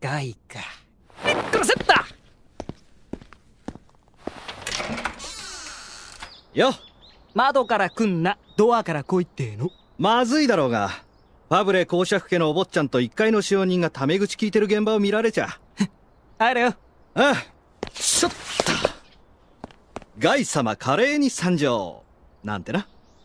ガイか。これセットよ。 窓から来んな、ドアから来いっての。 まずいだろうが、ファブレ公爵家のお坊ちゃんと一階の使用人がタメ口聞いてる現場を見られちゃ。 入れよ。 ああ、ちょっと。ガイ様華麗に参上。なんてな。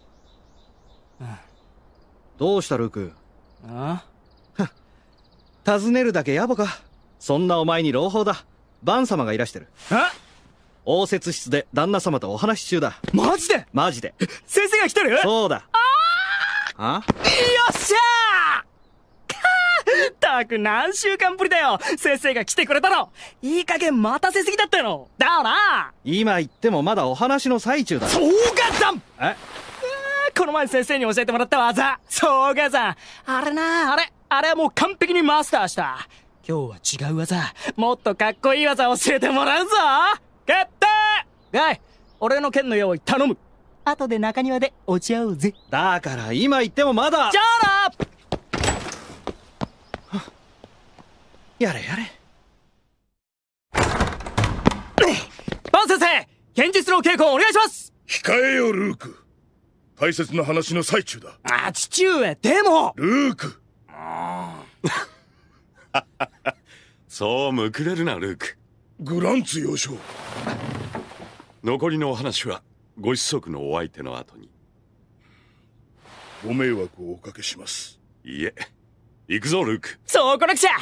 どうしたルーク。 ああ尋ねるだけ野暮か。そんなお前に朗報だ。バン様がいらしてる。 あ応接室で旦那様とお話し中だ。 マジでマジで。 先生が来てるそうだ。あよっしゃーたく何週間ぶりだよ。先生が来てくれたの。いい加減待たせすぎだったの。だよな。 今言ってもまだお話の最中だ。 総ガ山。 え、 この前先生に教えてもらった技、総ガ山。あれな、あれはもう完璧にマスターした。今日は違う技、もっとかっこいい技教えてもらうぞ。決定。ガイ、俺の剣の用意頼む。後で中庭で落ち合おうぜ。 だから今言ってもまだ。 じゃあな。 やれやれ。 バン先生、現実の稽古をお願いします。 控えよルーク。大切な話の最中だ。 父上、でもルーク。 そうむくれるなルーク。 グランツ幼少。 残りのお話はご子息のお相手の後に。 ご迷惑をおかけします。 いいえ、行くぞルーク。 そうこなくちゃ。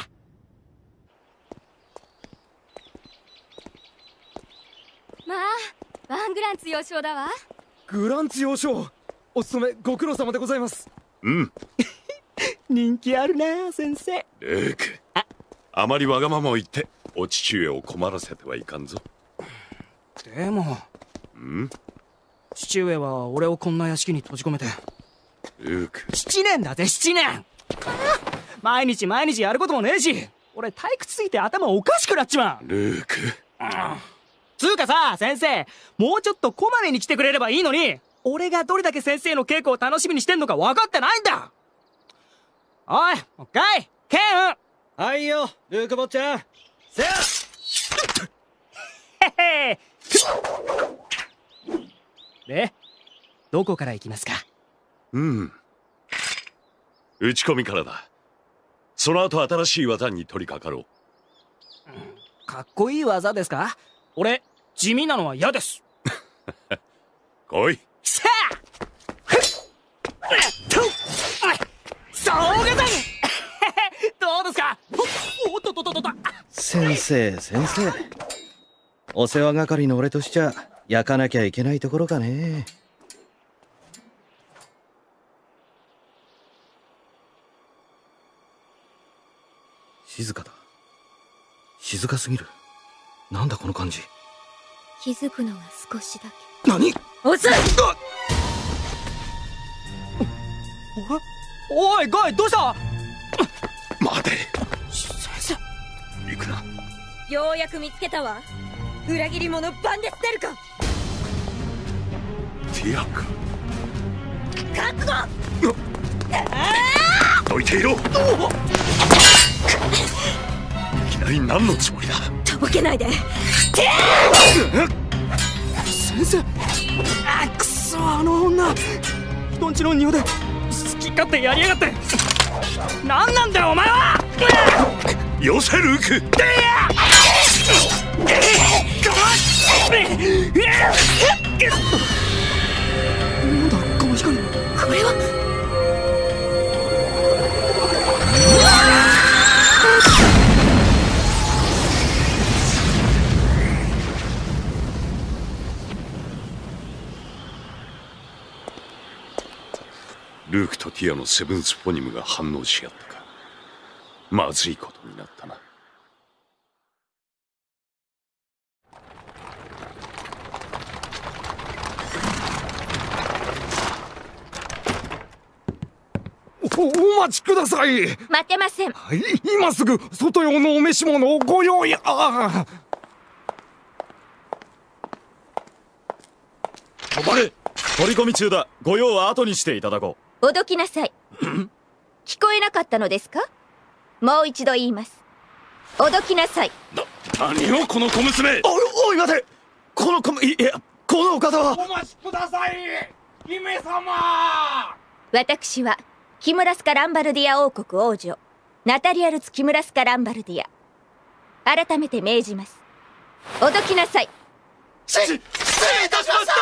まあワングランツ幼少だわ。 グランツ幼少、お勤めご苦労様でございます。 うん。 人気あるな先生。 ルーク、あまりわがままを言ってお父上を困らせてはいかんぞ。 でも父上は俺をこんな屋敷に閉じ込めて。 ルーク、 7年だぜ7年。毎日やることもねえし、俺退屈すぎて頭おかしくなっちまう。 ルーク、 つうかさ先生、もうちょっとこまめに来てくれればいいのに、俺がどれだけ先生の稽古を楽しみにしてんのか分かってないんだ。おいガイ、ケン。 はいよルーク坊ちゃん。せやへへ。で、どこから行きますか？ 打ち込みからだ。その後新しい技に取り掛かろう。 かっこいい技ですか？俺地味なのは嫌です。 来い。 さあそうがだどうですか？おっとっとっとっと。 先生お世話係の俺としちゃ焼かなきゃいけないところかね。静かだ。静かすぎる。なんだこの感じ。 気づくのが少しだけ。 何？ 遅い。 おいガイ、どうした？ 待て。 先生。 行くな。 ようやく見つけたわ。裏切り者バンデステルカ。 ティアカ。 覚悟。 どいていろ。いきなり何のつもりだ。 とぼけないで。 先生。くそ、あの女人んちの庭で好き勝手やりやがって。何なんだよお前は。 よせルーク。 なんだこの光。 これはルークとティアのセブンスフォニムが反応し合ったか。まずいことになったな。 お待ちください。 待ってません。 はい、今すぐ外用のお召し物をご用意。あ止まれ。取り込み中だ。ご用は後にしていただこおどきなさい。聞こえなかったのですか？もう一度言います。 おどきなさい。 何をこの小娘。 おい待て、このいやこのお方は。 お待ちください姫様。 私はキムラスカ・ランバルディア王国王女ナタリアルツ・キムラスカ・ランバルディア。改めて命じます。おどきなさい。 失礼いたしました。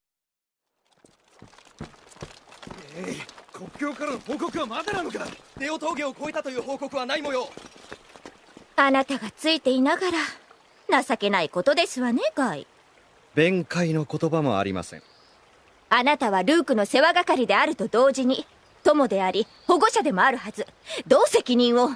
国境からの報告はまだなのか。 ネオ峠を越えたという報告はない模様。 あなたがついていながら情けないことですわね、ガイ。 弁解の言葉もありません。 あなたはルークの世話係であると同時に友であり保護者でもあるはず。どう責任を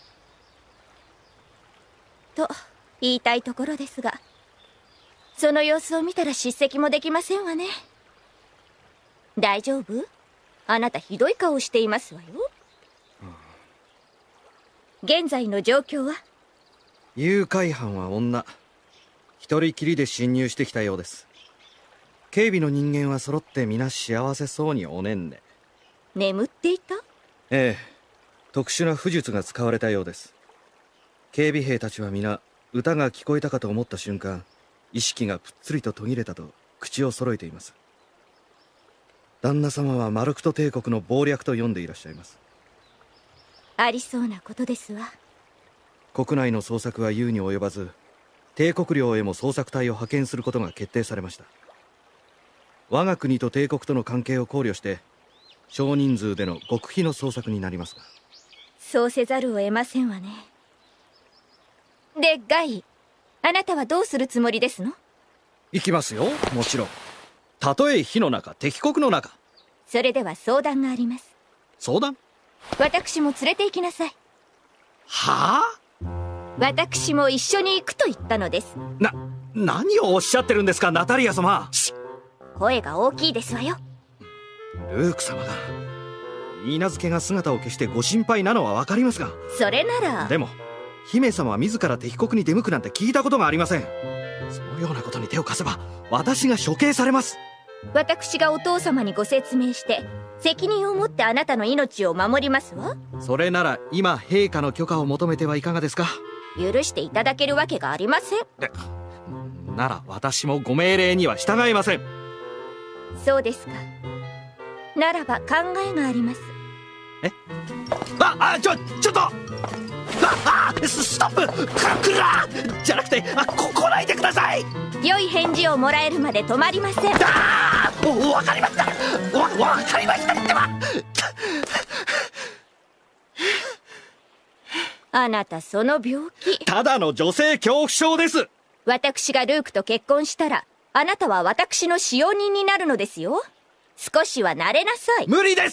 と言いたいところですが、その様子を見たら叱責もできませんわね。大丈夫？あなたひどい顔をしていますわよ。現在の状況は？ 誘拐犯は女。一人きりで侵入してきたようです。警備の人間は揃って皆幸せそうにおねんね。 眠っていた？ ええ、特殊な武術が使われたようです。警備兵たちは皆歌が聞こえたかと思った瞬間、意識がぷっつりと途切れたと口を揃えています。旦那様はマルクト帝国の謀略と読んでいらっしゃいます。 ありそうなことですわ。 国内の捜索は言うに及ばず、帝国領へも捜索隊を派遣することが決定されました。我が国と帝国との関係を考慮して少人数での極秘の捜索になりますが。 そうせざるを得ませんわね。で、ガイ、あなたはどうするつもりですの？ 行きますよ、もちろん。たとえ火の中、敵国の中。 それでは相談があります。 相談？ 私も連れて行きなさい。 はあ？ 私も一緒に行くと言ったのです。 何をおっしゃってるんですか、ナタリア様。 声が大きいですわよ。 ルーク様が許嫁が姿を消してご心配なのは分かりますが。 それなら。 でも姫様は自ら敵国に出向くなんて聞いたことがありません。そのようなことに手を貸せば私が処刑されます。 私がお父様にご説明して責任を持ってあなたの命を守りますわ。 それなら今陛下の許可を求めてはいかがですか？ 許していただけるわけがありません。 なら私もご命令には従いません。 そうですか。ならば考えがあります。 ちょっとストップ！来るじゃなくて来ないでください。 良い返事をもらえるまで止まりません。 わかりました。わかりましたってば。 あなたその病気。 ただの女性恐怖症です。 私がルークと結婚したらあなたは私の使用人になるのですよ。少しは慣れなさい。 無理です。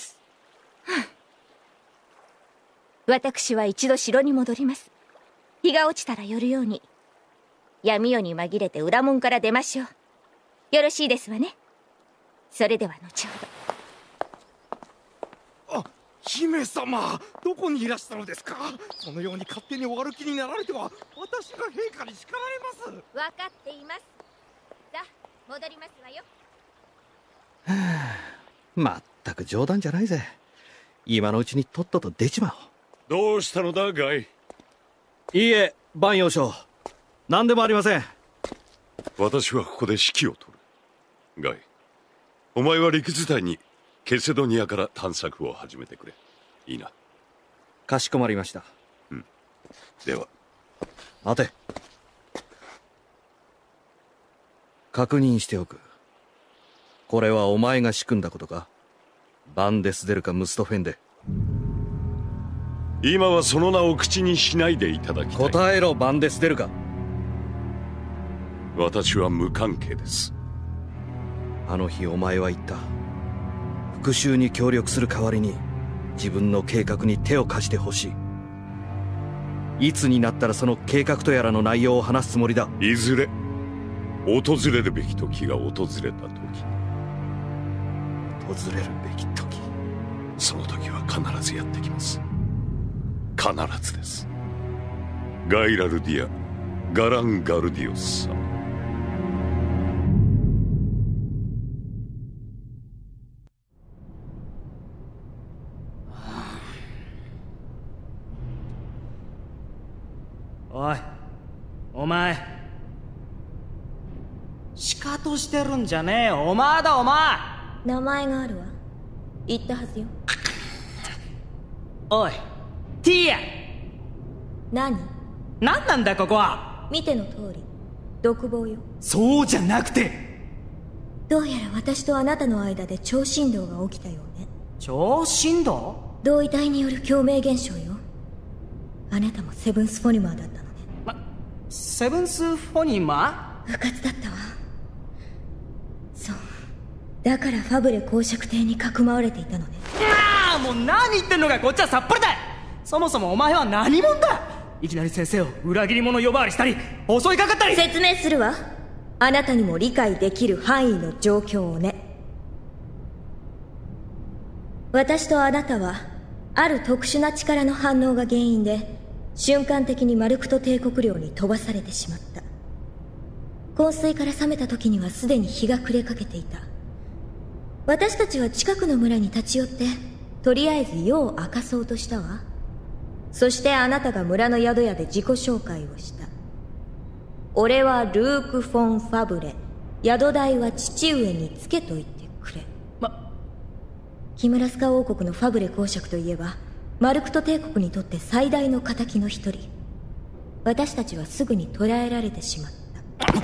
私は一度城に戻ります。日が落ちたら寄るように。闇夜に紛れて裏門から出ましょう。よろしいですわね。それでは後ほど。 姫様、どこにいらしたのですか？そのように勝手にお歩きになられては私が陛下に叱られます。 分かっています。さあ戻りますわよ。 まったく冗談じゃないぜ。今のうちにとっとと出ちまおう。 どうしたのだ、ガイ？ いいえ、万葉将。何でもありません。 私はここで指揮を執る。ガイ、お前は陸伝いにケセドニアから探索を始めてくれ。いいな？ かしこまりました。 では。 待て。確認しておく。これはお前が仕組んだことか？バンデスデルかムストフェンデ。 今はその名を口にしないでいただきたい。 答えろ、バンデスデルか。 私は無関係です。 あの日お前は言った。復讐に協力する代わりに自分の計画に手を貸してほしい。いつになったらその計画とやらの内容を話すつもりだ？ いずれ訪れるべき時が訪れた時。 訪れるべき時。 その時は必ずやってきます。必ずです。ガイラルディア・ガラン・ガルディオス様。 おい、お前。シカトしてるんじゃねえよ。お前だ、お前。 名前があるわ。言ったはずよ。 おい、ティア。 何？ 何なんだここは。 見ての通り、独房よ。 そうじゃなくて。 どうやら私とあなたの間で超振動が起きたようね。 超振動？ 同位体による共鳴現象よ。あなたもセブンス・フォニマーだったのね。 セブンス・フォニマー？うかつだったわ。そう。だからファブレ公爵邸にかくまわれていたのね。 ああ、もう何言ってんのかこっちはさっぱりだ。そもそもお前は何者だ。いきなり先生を裏切り者呼ばわりしたり襲いかかったり。 説明するわ。あなたにも理解できる範囲の状況をね。私とあなたはある特殊な力の反応が原因で瞬間的にマルクト帝国領に飛ばされてしまった。昏睡から覚めた時にはすでに日が暮れかけていた。私たちは近くの村に立ち寄ってとりあえず夜を明かそうとしたわ。そしてあなたが村の宿屋で自己紹介をした。俺はルーク・フォン・ファブレ。宿代は父上につけと言ってくれ。キムラスカ王国のファブレ公爵といえばマルクト帝国にとって最大の仇の一人。私たちはすぐに捕らえられてしまった。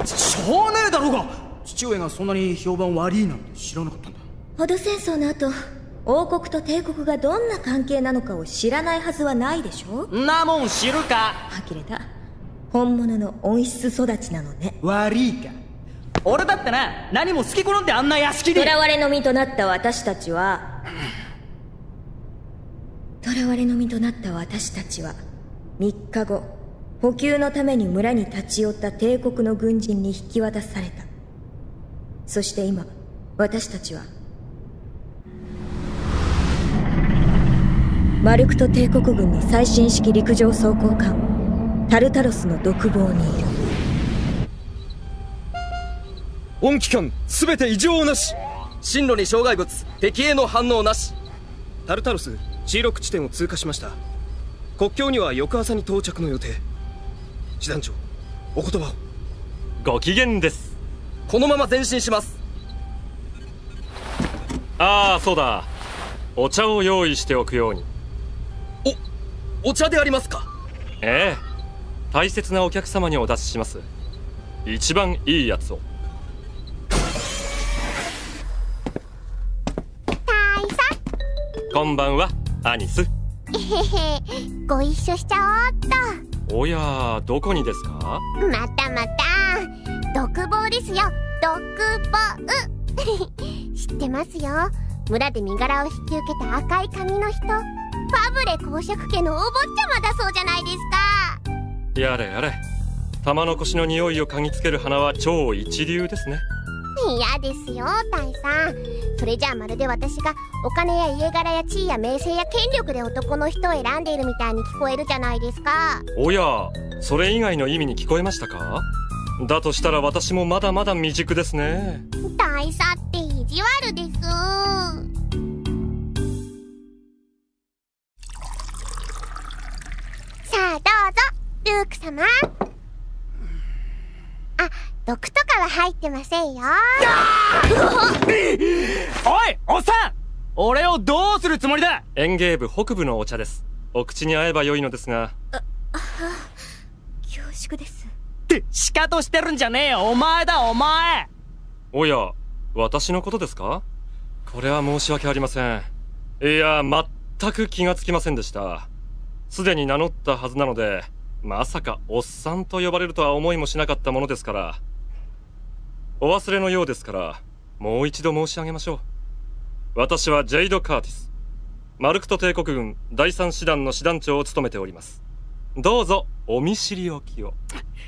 しょうねえだろうが。父上がそんなに評判悪いなんて知らなかったんだ。 フォド戦争の後、王国と帝国がどんな関係なのかを知らないはずはないでしょ。 なもん知るか。 呆れた。本物の温室育ちなのね。 悪いか。俺だってな、何も好き好んであんな屋敷で。 囚われの身となった私たちは囚われの身となった私たちは3日後、補給のために村に立ち寄った帝国の軍人に引き渡された。そして今、私たちはマルクト帝国軍の最新式陸上装甲艦タルタロスの独房にいる。 本機関すべて異常なし。進路に障害物、敵への反応なし。タルタロス C6 地点を通過しました。国境には翌朝に到着の予定。師団長、お言葉を。 ご機嫌です。 このまま前進します。 ああ、そうだ。お茶を用意しておくように。 お茶でありますか。 ええ、大切なお客様にお出しします。一番いいやつを。 大佐、 こんばんは、アニス。 えへへ、ご一緒しちゃおっと。 おや、どこにですか。 またまた、独房ですよ。独房知ってますよ。村で身柄を引き受けた赤い髪の人、ファブレ公爵家のお坊ちゃまだそうじゃないですか。 やれやれ、玉の腰の匂いを嗅ぎつける花は超一流ですね。 嫌ですよ、大さん。それじゃあまるで私がお金や家柄や地位や名声や権力で男の人を選んでいるみたいに聞こえるじゃないですか。 おや、それ以外の意味に聞こえましたか。だとしたら私もまだまだ未熟ですね。 大佐って意地悪です。さあどうぞ、ルーク様。あ、毒とかは入ってませんよ。 おい、おっさん、俺をどうするつもりだ。 園芸部北部のお茶です。お口に合えば良いのですが。 恐縮です。 ってシカトしてるんじゃねえよ。お前だ、お前。 おや、私のことですか。これは申し訳ありません。いや、全く気がつきませんでした。すでに名乗ったはずなので、まさかおっさんと呼ばれるとは思いもしなかったものですから。お忘れのようですから、もう一度申し上げましょう。私はジェイド・カーティス、マルクト帝国軍第3師団の師団長を務めております。どうぞお見知りおきを。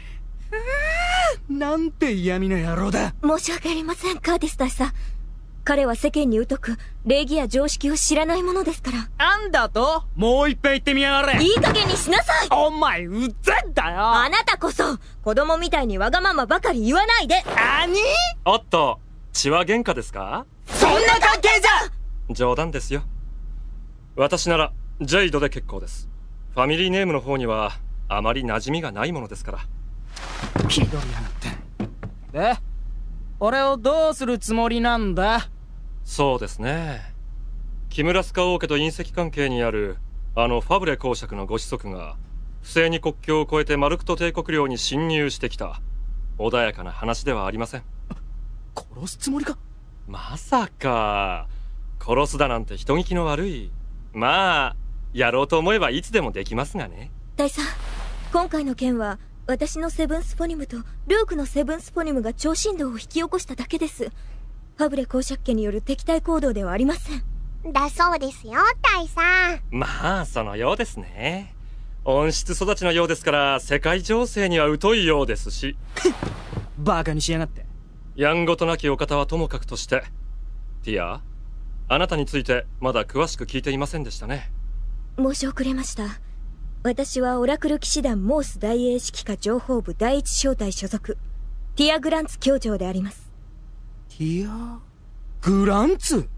なんて嫌味な野郎だ。 申し訳ありません、カーティス大佐。彼は世間に疎く、礼儀や常識を知らないものですから。 なんだと。もう一遍言ってみやがれ。 いい加減にしなさい。 お前うっぜんだよ。 あなたこそ子供みたいにわがままばかり言わないで。 おっと、血は喧嘩ですか。 そんな関係じゃ。 冗談ですよ。私ならジェイドで結構です。ファミリーネームの方にはあまり馴染みがないものですから。 気取りやがって。で、俺をどうするつもりなんだ？ そうですね。キムラスカ王家と隕石関係にあるあのファブレ公爵のご子息が不正に国境を越えてマルクト帝国領に侵入してきた穏やかな話ではありません。 殺すつもりか？ まさか殺すだなんて人聞きの悪い。まあやろうと思えばいつでもできますがね。 大佐、今回の件は私のセブンスポニムとルークのセブンスポニムが超振動を引き起こしただけです。ファブレ公爵家による敵対行動ではありません。 だそうですよ、大佐。 まあそのようですね。温室育ちのようですから世界情勢には疎いようですしバカにしやがって。 やんごとなきお方はともかくとして、ティア、あなたについてまだ詳しく聞いていませんでしたね。 申し遅れました。私はオラクル騎士団モース大英指揮下情報部第一小隊所属ティア・グランツ教場であります。 ティア・グランツ？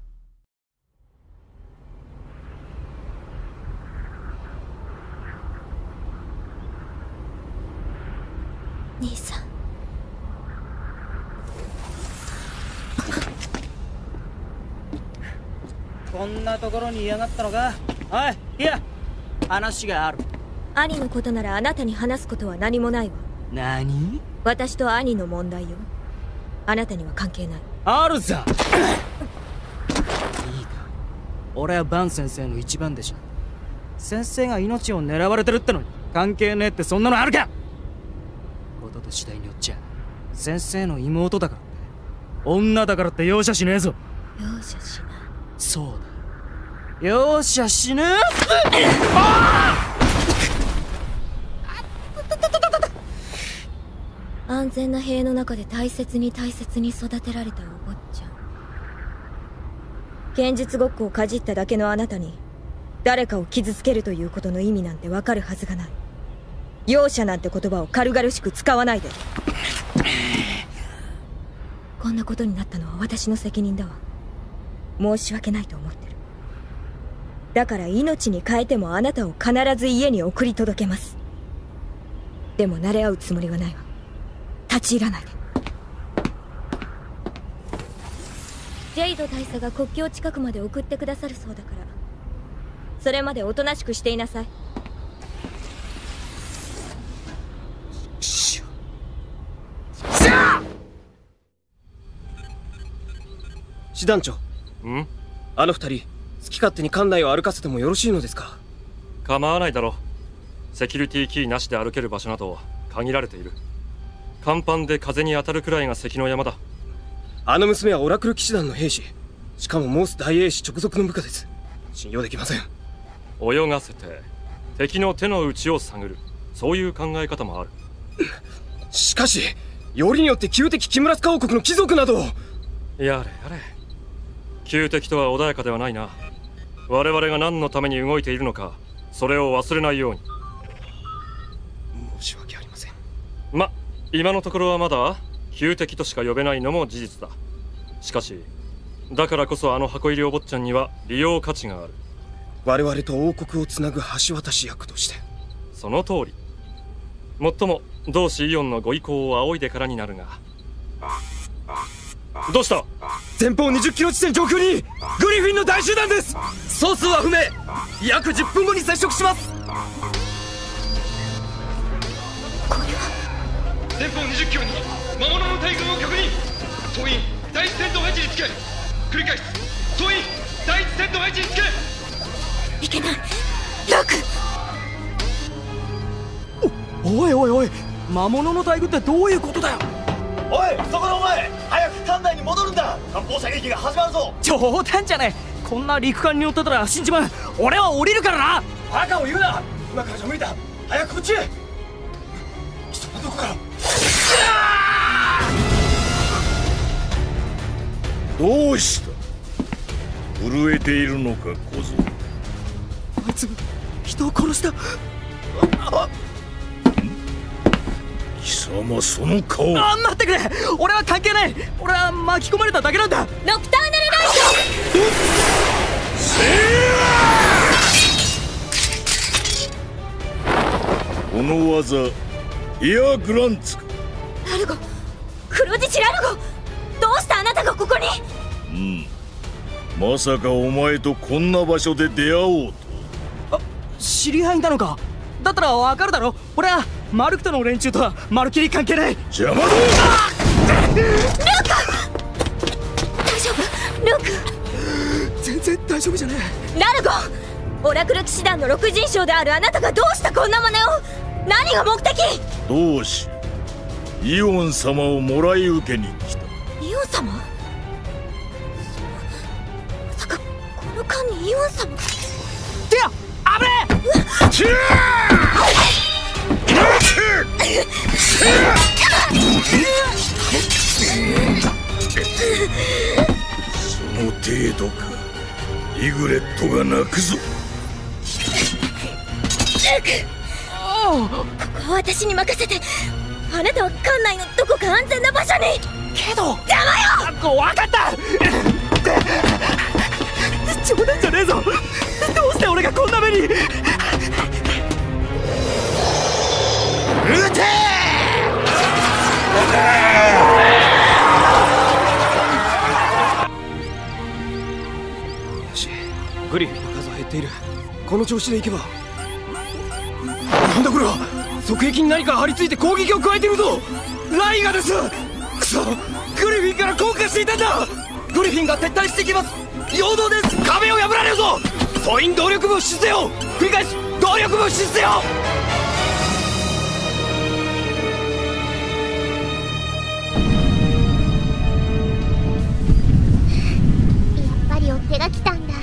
兄さん。 こんなところにいやがったのか？おい、いや、話がある。 兄のことならあなたに話すことは何もないわ。 何？ 私と兄の問題よ。あなたには関係ない。 あるさ。いいか、俺はバン先生の一番弟子。先生が命を狙われてるってのに関係ねえってそんなのあるか？ことと次第によっちゃ先生の妹だからって女だからって容赦しねえぞ。 容赦しない。 そうだ、容赦しねえ。 安全な塀の中で大切に育てられたお坊ちゃん。剣術ごっこをかじっただけのあなたに誰かを傷つけるということの意味なんてわかるはずがない。容赦なんて言葉を軽々しく使わないで。こんなことになったのは私の責任だわ。申し訳ないと思ってる。だから命に代えてもあなたを必ず家に送り届けます。でも慣れ合うつもりはないわ。立ち入らないで。ジェイド大佐が国境近くまで送ってくださるそうだから、それまでおとなしくしていなさい。 師団長。あの二人好き勝手に館内を歩かせてもよろしいのですか？ 構わないだろう。セキュリティキーなしで歩ける場所など限られている。甲板で風に当たるくらいが関の山だ。 あの娘はオラクル騎士団の兵士、しかもモース大英士直属の部下です。信用できません。 泳がせて敵の手の内を探る、そういう考え方もある。 しかしよりによって旧敵キムラスカ王国の貴族など。 やれやれ、旧敵とは穏やかではないな。我々が何のために動いているのか、それを忘れないように。 申し訳ありません。 ま、今のところはまだ旧敵としか呼べないのも事実だ。しかしだからこそあの箱入りお坊ちゃんには利用価値がある。 我々と王国をつなぐ橋渡し役として。 その通り。もっとも同志イオンのご意向を仰いでからになるが。どうした？ 前方20キロ地点上空にグリフィンの大集団です。総数は不明。約10分後に接触します。 これは前方20キロに魔物の大群を確認。総員第一戦闘配置につけ。繰り返す。総員第一戦闘配置につけ。 いけない。ラク。 おいおいおい、魔物の大群ってどういうことだよ。 おい、そこのお前、早く艦内に戻るんだ。艦砲射撃が始まるぞ。 冗談じゃねえ。こんな陸艦に乗ってたら死んじまう。俺は降りるからな。 バカを言うな。今からじゃ無理だ。早くこっちへ。人はどこから。 どうした？震えているのか小僧。 あいつ人を殺した。 貴様その顔。 待ってくれ。俺は関係ない。俺は巻き込まれただけなんだ。 ノクターナルライト。 の技エアグランツか。 ラルゴ、黒獅子ラルゴ、どうしてあなたがここに？ まさかお前とこんな場所で出会おうと。 知り合いなのか？だったらわかるだろ。俺はマルクとの連中とはまるっきり関係ない。 邪魔だ！ ルーク！大丈夫？ルーク？ 全然大丈夫じゃねえ。ラルゴ、オラクル騎士団の六人将であるあなたがどうしてこんな真似を？何が目的？ 同志、イオン様をもらい受けに来た。 イオン様？まさかこの間にイオン様？ てや、危ねえ！ その程度か。リグレットが泣くぞ。 ここは私に任せて。あなたは館内のどこか安全な場所に。 けど邪魔よ！ 分かった。冗談じゃねえぞ。どうして俺がこんな目に。撃て！ よし、グリフィンの数は減っている。この調子でいけば。なんだこれは！側壁に何か張り付いて攻撃を加えているぞ。ライガです。クソ、グリフィンから降下していたんだ。グリフィンが撤退していきます。陽動です。壁を破られるぞ。総員動力部出せよ。繰り返し動力部出せよ。 やっぱり追っ手が来たんだ。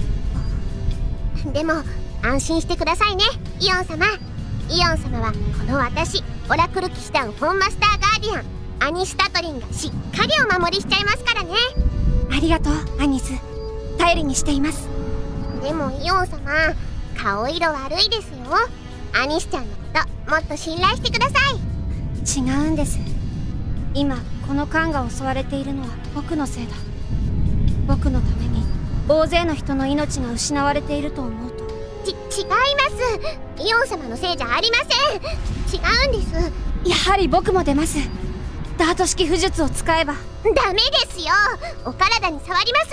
でも安心してくださいね、イオン様。イオン様はこの私、オラクル騎士団フォンマスターガーディアンアニス・タトリンがしっかりお守りしちゃいますからね。 ありがとうアニス、頼りにしています。 でもイオン様、顔色悪いですよ。アニスちゃんのこともっと信頼してください。 違うんです。今この艦が襲われているのは僕のせいだ。僕のために大勢の人の命が失われていると思うと。 違います。イオン様のせいじゃありません。違うんです。 やはり僕も出ます。ダート式巫術を使えば。 ダメですよ。お体に触ります。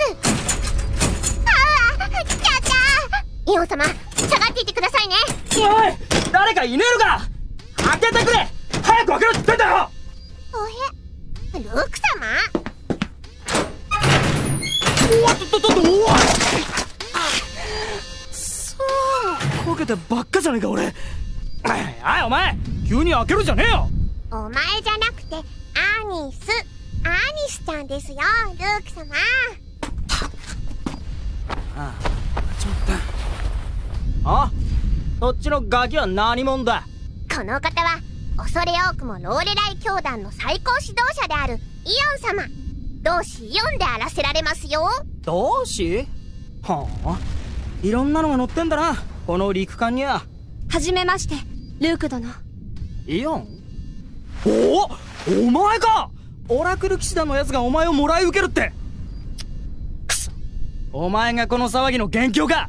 ああ、来ちゃった。イオン様、下がっていてくださいね。 おい、誰かいねえのか。開けてくれ。早く開けろって言ってんだろ。 おへ、ルーク様。 おっとっとっと、おい。こけてばっかじゃねえか俺。おいお前、急に開けるじゃねえよ。 お前じゃなくてアニスちゃんですよ、ルーク様。 あ、そっちのガキは何者だ。 この方は恐れ多くもローレライ教団の最高指導者であるイオン様。同志イオンであらせられますよ。 同志？はあ、いろんなのが乗ってんだな、この陸艦には。 はじめまして、ルーク殿。 イオン？お前か。オラクル騎士団のやつがお前をもらい受けるって。くそ、お前がこの騒ぎの元凶か。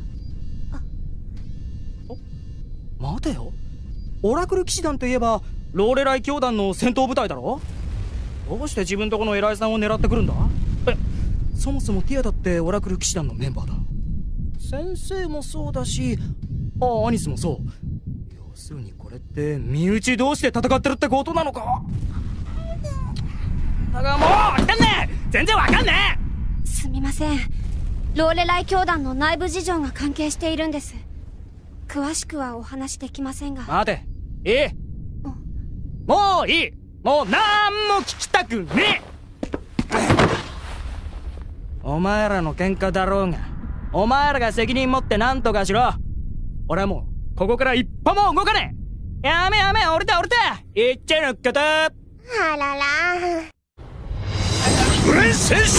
待てよ、オラクル騎士団といえばローレライ教団の戦闘部隊だろ。どうして自分とこの偉いさんを狙ってくるんだ。そもそもティアだってオラクル騎士団のメンバーだ。先生もそうだし、アニスもそう。要するにこれって身内同士で戦ってるってことなのか。だがもうわかんねえ、全然わかんねえ。すみません、ローレライ教団の内部事情が関係しているんです。詳しくはお話できませんが。 待て、いい、もういい、もうなんも聞きたくねえ。お前らの喧嘩だろうが、お前らが責任持って何とかしろ。俺はもうここから一歩も動かねえ。やめやめ、降りた降りた、いっちゃいのっけた。あらら、 ブレン戦勝。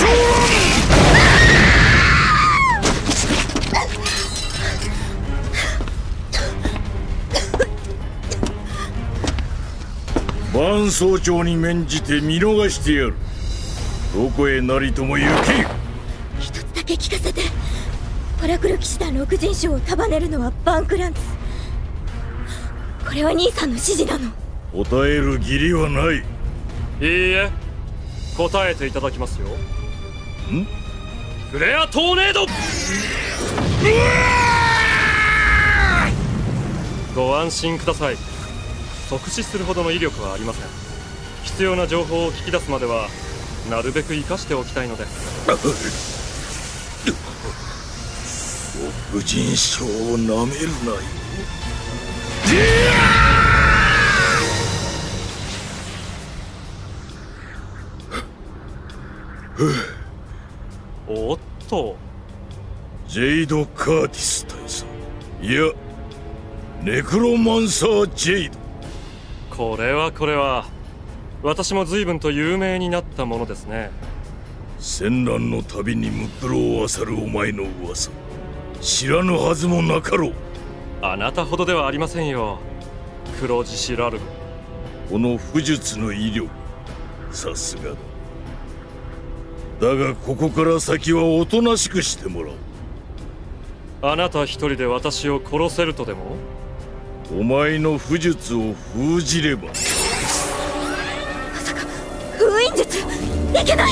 万総長に免じて見逃してやる。どこへなりとも行け。 一つだけ聞かせて。オラクル騎士団六人将を束ねるのはバンクランツ。 これは兄さんの指示なの？ 答える義理はない。 いいえ、答えていただきますよ。フレアトーネード。ご安心ください。即死するほどの威力はありません。必要な情報を聞き出すまではなるべく生かしておきたいので。 牧人将をなめるなよ。 おっと、 ジェイド・カーティス大佐、いやネクロマンサー・ジェイド。 これは私も随分と有名になったものですね。 戦乱の旅にムクロを漁るお前の噂、知らぬはずもなかろう。 あなたほどではありませんよ、黒獅子ラルゴ。 この巫術の威力、さすがだ。だがここから先はおとなしくしてもらおう。 あなた一人で私を殺せるとでも？ お前の巫術を封じれば。 まさか封印術？いけない！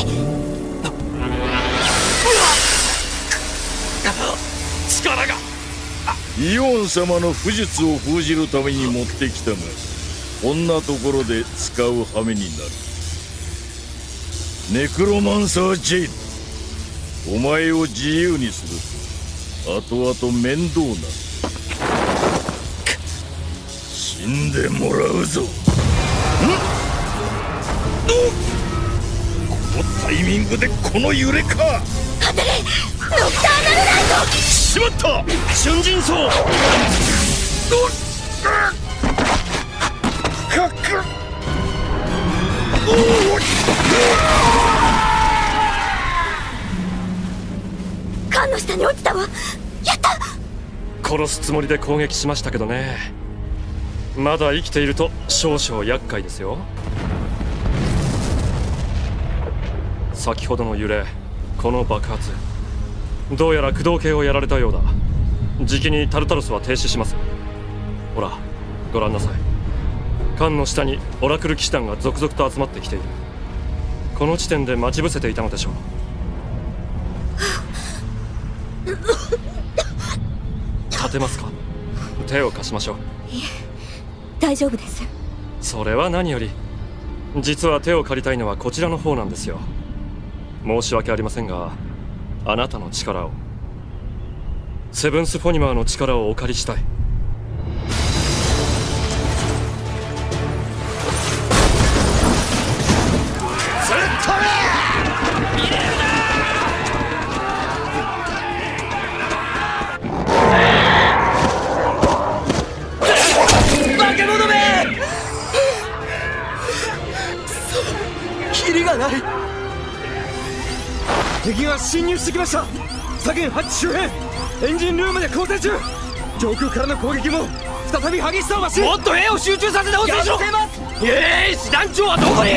力がイオン様の巫術を封じるために持ってきたが、こんなところで使う羽目になる。ネクロマンサー・ジェイド、お前を自由にすると後々面倒なる。死んでもらうぞ。このタイミングでこの揺れか。 当てれ、ノクターナルライト。 しまった、 春陣草。 かっく缶の下に落ちたわ。やった。 殺すつもりで攻撃しましたけどね。まだ生きていると少々厄介ですよ。先ほどの揺れ、この爆発、どうやら駆動系をやられたようだ。じきにタルタロスは停止します。ほらご覧なさい。艦の下にオラクル騎士団が続々と集まってきている。この地点で待ち伏せていたのでしょう。立てますか？手を貸しましょう。 いえ、大丈夫です。 それは何より。実は手を借りたいのはこちらの方なんですよ。申し訳ありませんが、あなたの力を、セブンス・フォニマーの力をお借りしたい。 化け物め！キリがない。敵が侵入してきました。左舷ハッチ周辺、エンジンルームで交戦中。上空からの攻撃も再び激しさを増し、もっと兵を集中させて応戦しろ。やってます。師団長はどこに？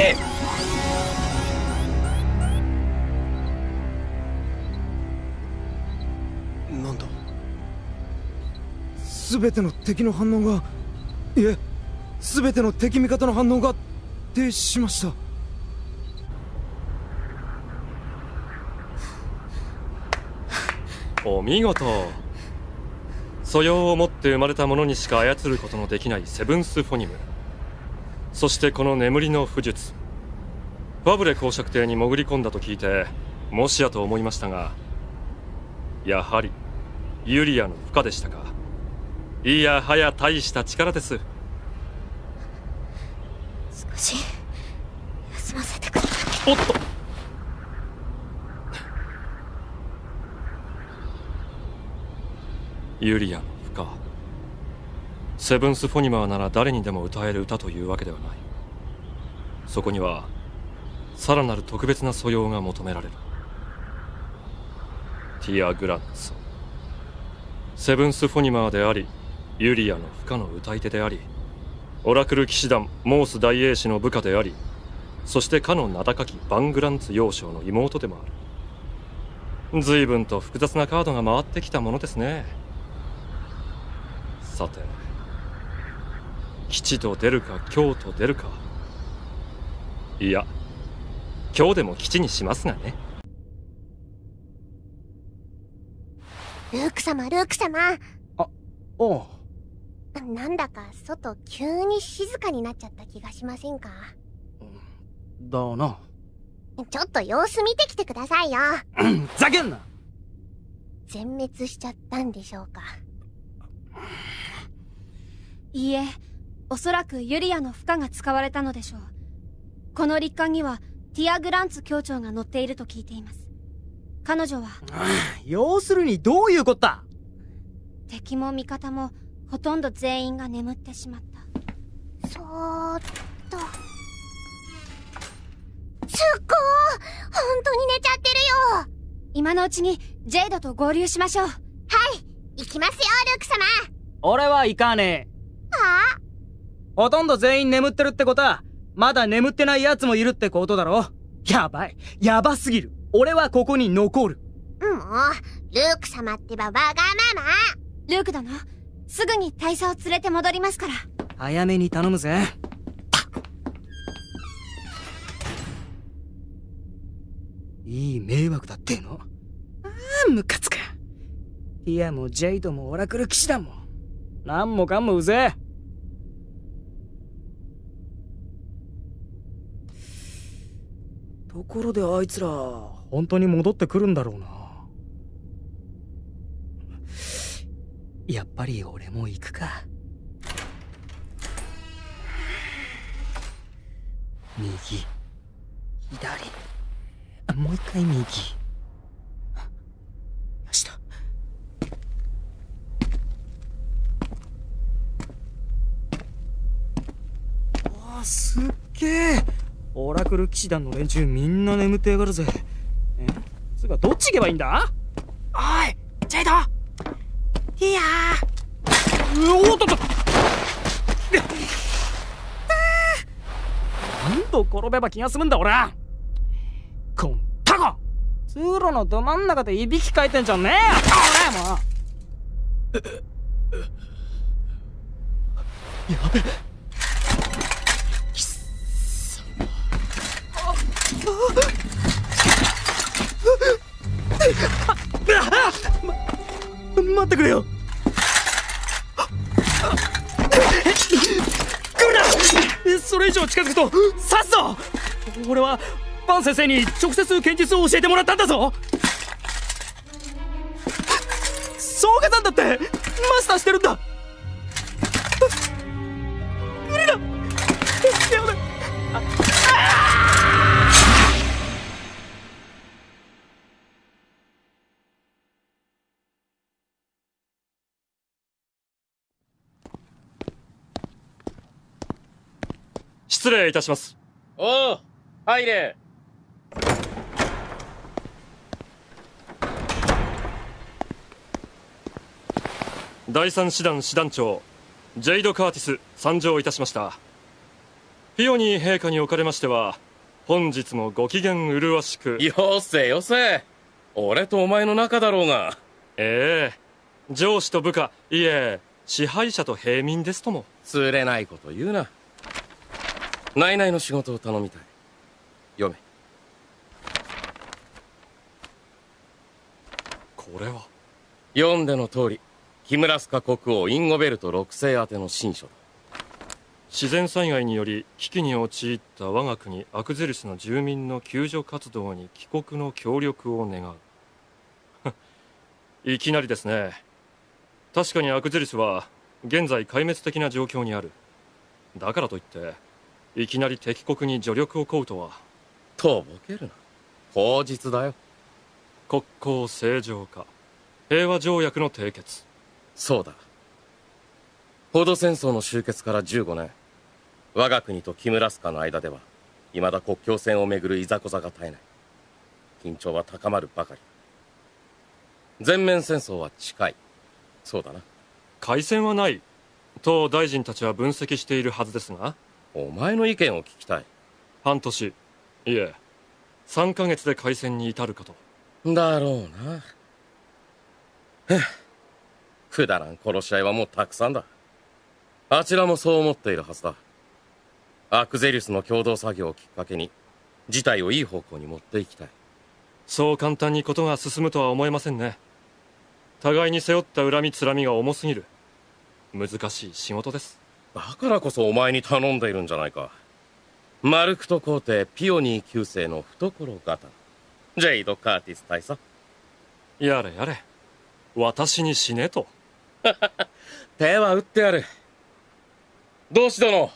なんだ、全ての敵の反応が、いえ、全ての敵味方の反応が停止しました。 お見事。素養を持って生まれた者にしか操ることのできないセブンス・フォニム、そしてこの眠りの巫術。ファブレ公爵邸に潜り込んだと聞いて、もしやと思いましたが、やはりユリアの負荷でしたか。いやはや大した力です。 少し休ませてください。おっと、ユリアの負荷。セブンス・フォニマーなら誰にでも歌える歌というわけではない。そこにはさらなる特別な素養が求められる。ティア・グランツ、セブンス・フォニマーであり、ユリアの負荷の歌い手であり、オラクル騎士団モース大英士の部下であり、そしてかの名高きバングランツ幼将の妹でもある。随分と複雑なカードが回ってきたものですね。さて、 基地と出るか今日と出るか。いや今日でも基地にしますがね。 ルーク様、ルーク様。 おう。 なんだか外急に静かになっちゃった気がしませんか？ だな。 ちょっと様子見てきてくださいよ。 ふざけんな。 全滅しちゃったんでしょうか？ いいえ、おそらくユリアの負荷が使われたのでしょう。この陸艦にはティア・グランツ教長が乗っていると聞いています。彼女は要するにどういうこった？ 敵も味方もほとんど全員が眠ってしまった。 そーっと。すっごー、本当に寝ちゃってるよ。 今のうちにジェイドと合流しましょう。はい、 行きますよ、ルーク様。 俺は行かねえ。 あ？ ほとんど全員眠ってるってことは、まだ眠ってない奴もいるってことだろ。やばい、やばすぎる。俺はここに残る。 もう、ルーク様ってばわがまま。 ルーク殿、すぐに大佐を連れて戻りますから。 早めに頼むぜ。いい迷惑だっての。ムカつく。ティアもジェイドもオラクル騎士団もなんもかんもうぜえ。ところであいつら本当に戻ってくるんだろうな。やっぱり俺も行くか。右、左、もう一回右。よしと。わあ、すっげえ。オラクル騎士団の連中みんな眠ってやがるぜ。つうかどっち行けばいいんだ？おい、ジェイド！いやー。おっとっと。何度転べば気が済むんだ俺は。こんタコ！通路のど真ん中でいびきかいてんじゃねえよ俺もう。やべえ。待ってくれよ。来るな。それ以上近づくと刺すぞ。俺はバン先生に直接剣術を教えてもらったんだぞ。ソーガさんだってマスターしてるんだ。無理だ。やべ。 失礼いたします。 おう、入れ。 第三師団師団長ジェイド・カーティス参上いたしました。ピオニー陛下におかれましては本日もご機嫌麗しく。 よせよせ、俺とお前の仲だろうが。 ええ、上司と部下、いえ支配者と平民ですとも。 つれないこと言うな。内々の仕事を頼みたい。読め。 これは読んでの通り、キムラスカ国王インゴベルト6世宛ての親書だ。 自然災害により危機に陥った我が国アクゼルスの住民の救助活動に帰国の協力を願う。いきなりですね。確かにアクゼルスは現在壊滅的な状況にある。だからといっていきなり敵国に助力を請うとは。 とぼけるな。口実だよ。 国交正常化、平和条約の締結。 そうだ。フォド戦争の終結から15年、我が国とキムラスカの間では未だ国境線をめぐるいざこざが絶えない。緊張は高まるばかり。全面戦争は近い。そうだな。 開戦はないと大臣たちは分析しているはずですが。 お前の意見を聞きたい。 半年、いえ3ヶ月で開戦に至るかと。 だろうな。くだらん殺し合いはもうたくさんだ。 あちらもそう思っているはずだ。アクゼリウスの共同作業をきっかけに事態をいい方向に持っていきたい。 そう簡単にことが進むとは思えませんね。互いに背負った恨みつらみが重すぎる難しい仕事です。 だからこそお前に頼んでいるんじゃないか。マルクト皇帝ピオニー9世の懐刀ジェイド・カーティス大佐。 やれやれ、私に死ねと。 手は打ってやる。同志殿。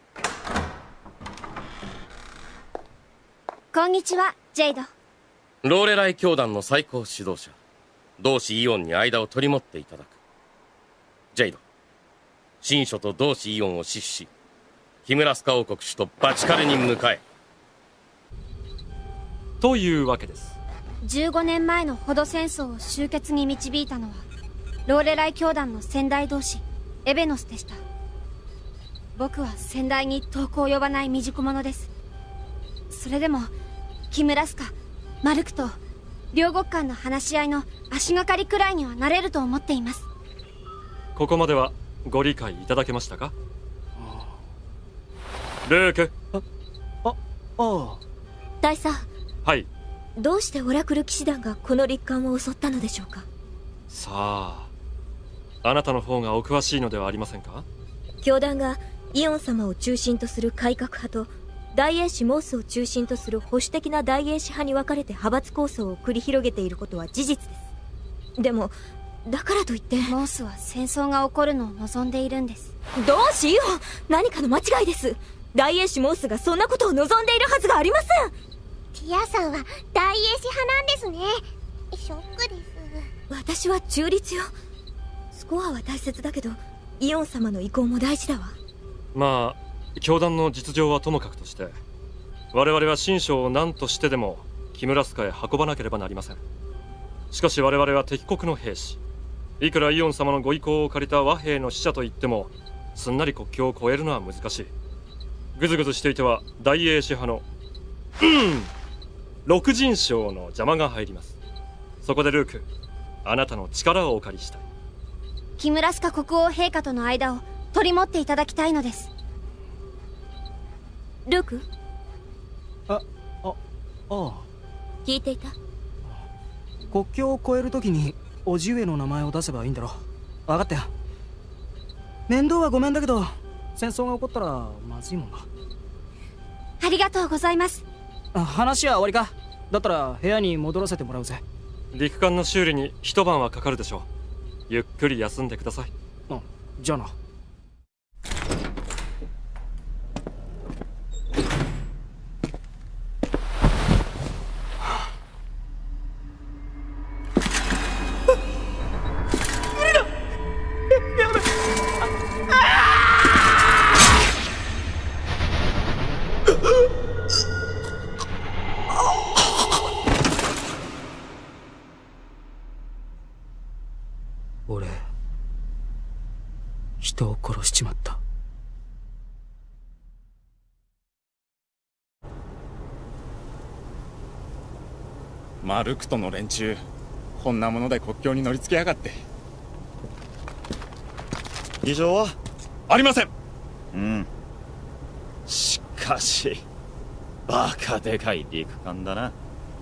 こんにちは、ジェイド。 ローレライ教団の最高指導者同志イオンに間を取り持っていただく。ジェイド、神書と同志イオンを死守し、キムラスカ王国首都バチカルに向かえ。 というわけです。 15年前のホド戦争を終結に導いたのはローレライ教団の先代同士エベノスでした。僕は先代に遠く及ばない未熟者です。それでもキムラスカ、マルクと両国間の話し合いの足がかりくらいにはなれると思っています。 ここまではご理解いただけましたか？ルーク。 大佐。 はい。 どうしてオラクル騎士団がこの陸艦を襲ったのでしょうか？ さあ、あなたの方がお詳しいのではありませんか？ 教団がイオン様を中心とする改革派と大英氏モースを中心とする保守的な大英氏派に分かれて派閥抗争を繰り広げていることは事実です。でもだからといってモースは戦争が起こるのを望んでいるんです。 どうしよう、何かの間違いです。大英氏モースがそんなことを望んでいるはずがありません。 ティアさんは大英氏派なんですね。ショックです。 私は中立よ。スコアは大切だけどイオン様の意向も大事だわ。 まあ教団の実情はともかくとして、我々は神書を何としてでもキムラスカへ運ばなければなりません。しかし我々は敵国の兵士、いくらイオン様のご意向を借りた和平の使者といってもすんなり国境を越えるのは難しい。ぐずぐずしていては大英支派の六神将の邪魔が入ります。そこでルーク、あなたの力をお借りしたい。 キムラスカ国王陛下との間を取り持っていただきたいのです。 ルーク。聞いていた。 国境を越えるときに叔父上の名前を出せばいいんだろ。分かったよ。面倒はごめんだけど戦争が起こったらまずいもんな。 ありがとうございます。 話は終わりか。だったら部屋に戻らせてもらうぜ。 陸艦の修理に一晩はかかるでしょう。ゆっくり休んでください。 じゃあな。俺、人を殺しちまった。 マルクトの連中、こんなもので国境に乗りつけやがって。 異常はありません。 しかしバカでかい陸艦だな。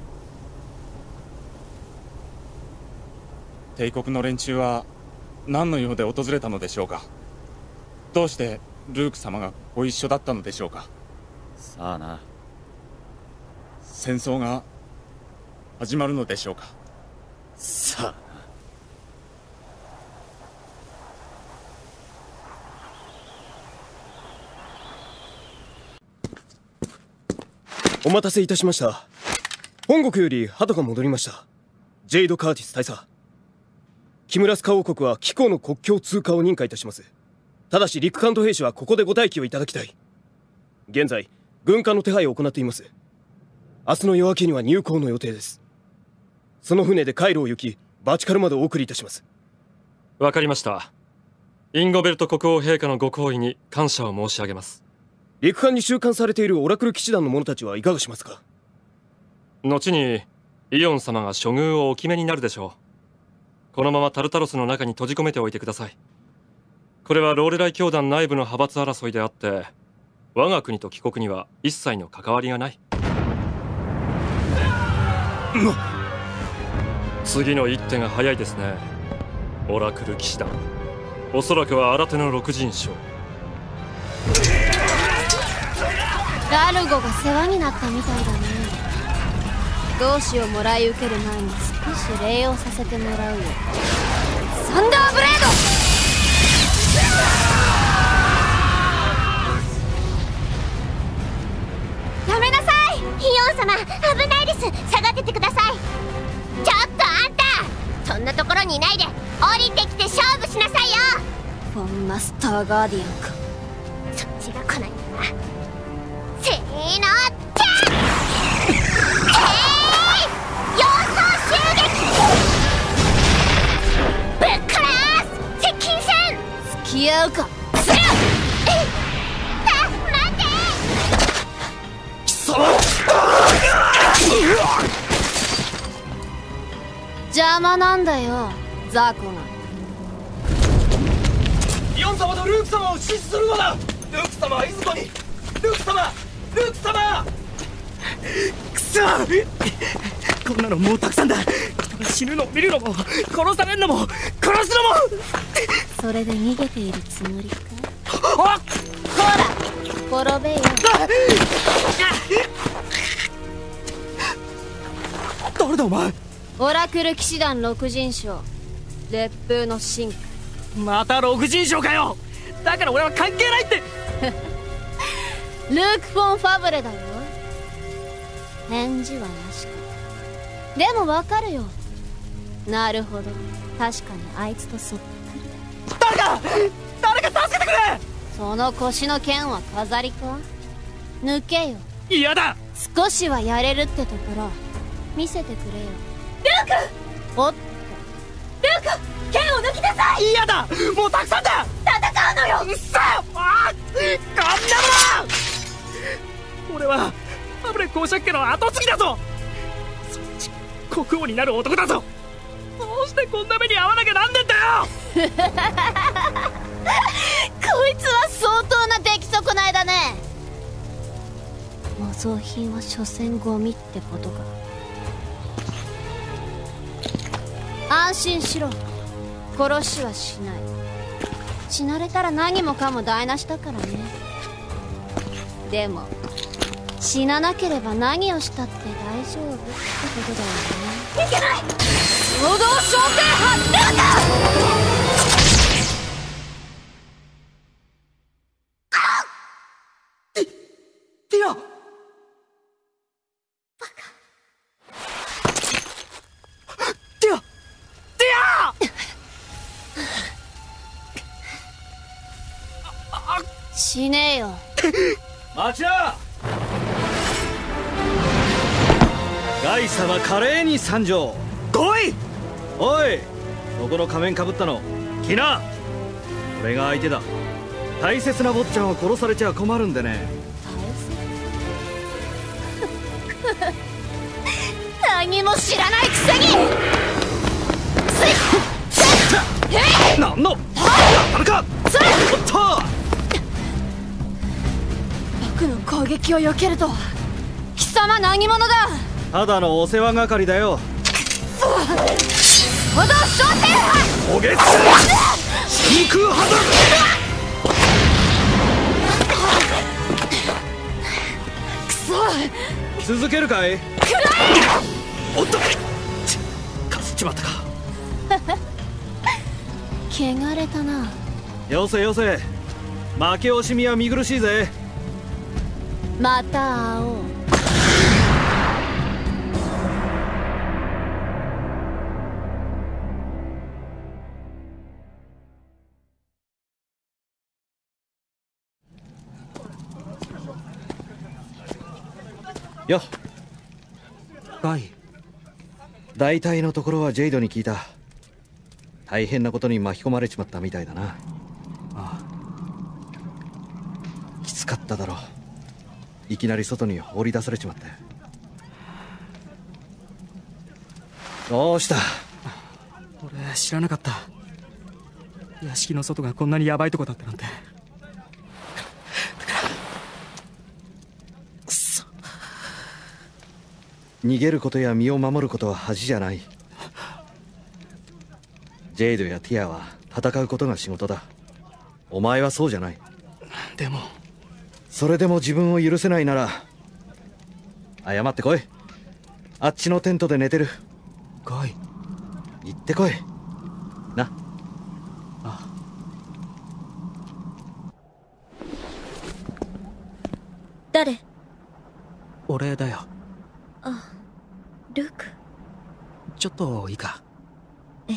帝国の連中は何の用で訪れたのでしょうか。どうしてルーク様がご一緒だったのでしょうか。 さあな。 戦争が始まるのでしょうか。 さあな。 お待たせいたしました。本国より鳩が戻りました。ジェイド・カーティス大佐。キムラスカ王国は貴公の国境通過を認可いたします。ただし陸艦と兵士はここでご待機をいただきたい。現在軍艦の手配を行っています。明日の夜明けには入港の予定です。その船で海路を行きバチカルまでお送りいたします。 わかりました。インゴベルト国王陛下のご好意に感謝を申し上げます。 陸艦に収監されているオラクル騎士団の者たちはいかがしますか。 後にイオン様が処遇をお決めになるでしょう。このままタルタロスの中に閉じ込めておいてください。 これはローレライ教団内部の派閥争いであって、我が国と帰国には一切の関わりがない。次の一手が早いですね。オラクル騎士団、おそらくは新手の六人将。 ラルゴが世話になったみたいだね。同志をもらい受ける前に少し礼をさせてもらうよ。サンダーブレード。やめなさい。 ヒヨン様、危ないです。下がっててください。ちょっとあんた、そんなところにいないで降りてきて勝負しなさいよ。 フォンマスターガーディアンか。 そっちが来ないんだな。せーの、キャッ様相襲撃。ぶっ殺す接近戦。 付き合うか。 待て。 貴様。 邪魔なんだよ、ザコが。 イオン様とルーク様を支持するのだ。ルーク様はいずこに。ルーク様、ルーク様。 くそ、こんなのもうたくさんだ。人が死ぬのを見るのも殺されるのも殺すのも。 それで逃げているつもりか。 ほら転べよ。 誰だお前。 オラクル騎士団六人将、烈風の進化。 また六人将かよ。だから俺は関係ないって。 ルーク・フォン・ファブレだよ。返事はなしか。でもわかるよ。なるほど、確かにあいつとそっくりだ。 誰か助けてくれ。 その腰の剣は飾りか。抜けよ。 嫌だ。 少しはやれるってところ見せてくれよ。 ルーク。 おっと、 ルーク、剣を抜きなさい。 嫌だ、もうたくさんだ。 戦うのよ。 うっさあ、こんなもの。俺はファブレ公爵家の跡継ぎだぞ。そのうち国王になる男だぞ。どうしてこんな目に遭わなきゃなんねんだよ。 こいつは相当な出来損ないだね。模造品は所詮ゴミってことか。安心しろ、殺しはしない。死なれたら何もかも台無しだからね。でも死ななければ何をしたって大丈夫ってことだよね。 いけない。 衝動焦点発動だ。 ティア。 死ねえよ。 待ちな。ガイ様華麗に参上。 来い。 おい、そこの仮面かぶったの来な。俺が相手だ。大切な坊ちゃんを殺されちゃ困るんでね。 何も知らないくせに。 なんのやるか。おっと、 僕の攻撃を避けるとは。貴様何者だ。 ただのお世話係だよ。 歩道焦点派。 おげつ真空ハザくそ。 続けるかい。 くらえ。 おっと、かすっちまったか。 汚れたな。 よせよせ、負け惜しみは見苦しいぜ。 また会おう。 よっ。 ガイ。 大体のところはジェイドに聞いた。大変なことに巻き込まれちまったみたいだな。 ああ、 きつかっただろう。いきなり外に放り出されちまって。どうした。 俺知らなかった。 屋敷の外がこんなにヤバいとこだったなんて。 くそ。逃げることや身を守ることは恥じゃない。ジェイドやティアは戦うことが仕事だ。お前はそうじゃない。 でもそれでも自分を許せないなら謝ってこい。あっちのテントで寝てる。 来い。 行ってこいな。 あ。 誰？ 俺だよ。 あ、ルーク。 ちょっといいか？ ええ。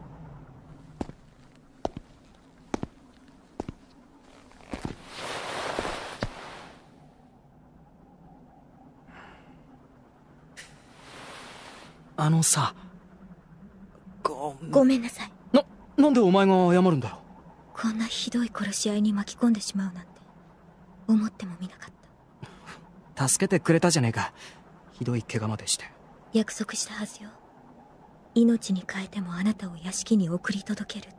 あのさ、 ごめんなさい。 なんでお前が謝るんだよ。 こんなひどい殺し合いに巻き込んでしまうなんて思ってもみなかった。 助けてくれたじゃねえか。ひどい怪我までして。 約束したはずよ。命に代えてもあなたを屋敷に送り届けるって。